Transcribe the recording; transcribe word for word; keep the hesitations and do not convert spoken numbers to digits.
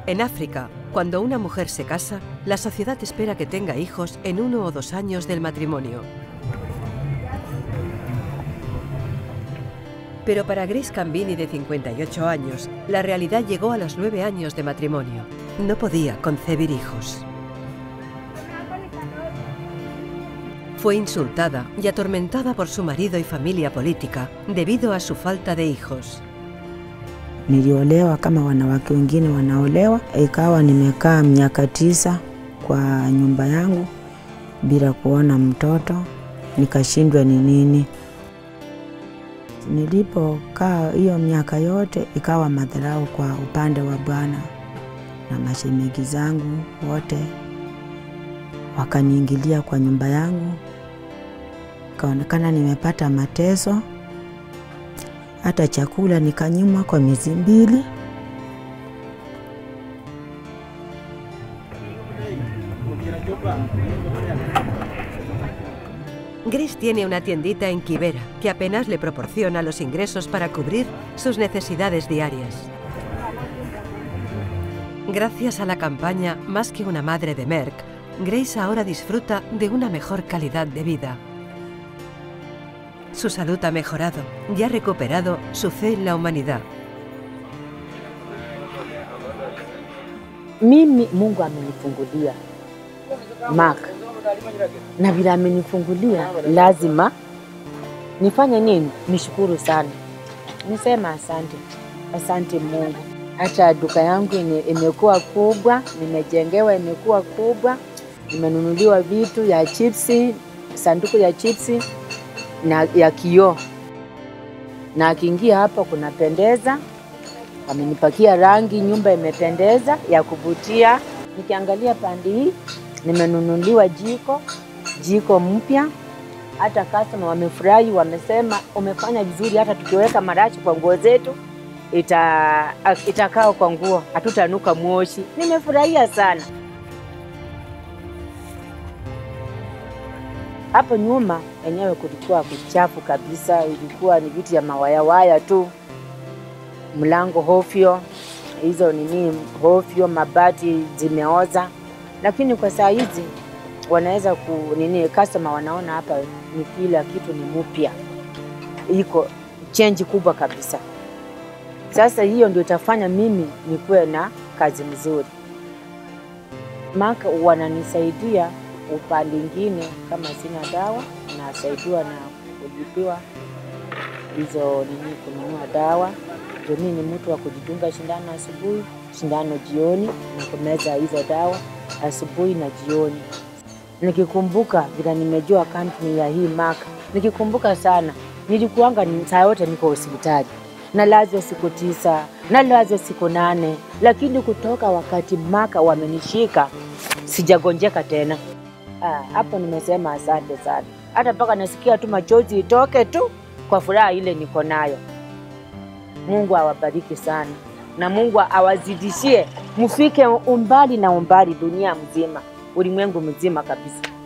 En África, cuando una mujer se casa, la sociedad espera que tenga hijos en uno o dos años del matrimonio. Pero para Grace Cambini, de cincuenta y ocho años, la realidad llegó a los nueve años de matrimonio. No podía concebir hijos. Fue insultada y atormentada por su marido y familia política debido a su falta de hijos. Niliolewa kama wanawake wengine wanaolewa, ikawa nimekaa miaka tisa kwa nyumba yangu bila kuona mtoto, nikashindwa ni nini. Nilipokaa hiyo miaka yote ikawa madharau kwa upande wa bwana na mashemeji zangu wote wakaniingilia kwa nyumba yangu. Kaonekana nimepata mateso, hata chakula nikanyimwa kwa miezi mbili. Grace tiene una tiendita en Kibera que apenas le proporciona los ingresos para cubrir sus necesidades diarias. Gracias a la campaña Más que una madre de Merck, Grace ahora disfruta de una mejor calidad de vida. Su salud ha mejorado y ha recuperado su fe en la humanidad. Mimi Mungu amenifungulia Mark. Na bila amenifungulia lazima nifanye nini? Nishukuru sana. Nisema asante. Asante Mungu. Hata duka yangu imekuwa kubwa, nimejengewa imekuwa kubwa. Nimenunuliwa vitu ya chipsi, sanduku ya chipsi na ya kioo. Na akiingia hapa kunapendeza. Wamenipakia rangi, nyumba imependeza ya kuvutia. Nikiangalia pande hii nimenunuliwa jiko, jiko mpya. Hata customer wamefurahi, wamesema umefanya vizuri, hata tukiweka marashi kwa nguo zetu ita itakaa kwa nguo, hatutanuka moshi. Nimefurahia sana. Hapo nyuma enyewe kulikuwa kuchafu kabisa, ilikuwa ni vitu ya mawaya waya tu. Mlango hofyo, hizo nini hofyo, mabati zimeoza. Lakini kwa saa hizi wanaweza ku nini customer wanaona hapa ni kila kitu ni mpya. Iko change kubwa kabisa. Sasa hiyo ndio itafanya mimi nikuwe na kazi nzuri. Mark wananisaidia upande mwingine, kama sina dawa nasaidiwa na kujipiwa hizo nini kununua dawa. Ndio mimi ni mtu wa kujidunga shindano asubuhi, shindano jioni, na kumeza hizo dawa asubuhi na jioni. Nikikumbuka bila nimejua kampuni ya hii Mark, nikikumbuka sana nilikuanga saa yote niko hospitali. Na lazwa siku tisa, na lazwa siku nane, lakini kutoka wakati Mark wamenishika sijagonjeka tena. Ah, hapo nimesema asante sana. Hata mpaka nasikia tu machozi itoke tu kwa furaha ile niko nayo. Mungu awabariki sana. Na Mungu awazidishie mfike umbali na umbali dunia mzima, ulimwengu mzima kabisa.